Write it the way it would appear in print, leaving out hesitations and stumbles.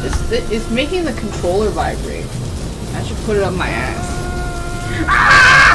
It's making the controller vibrate. I should put it on my ass. Ah!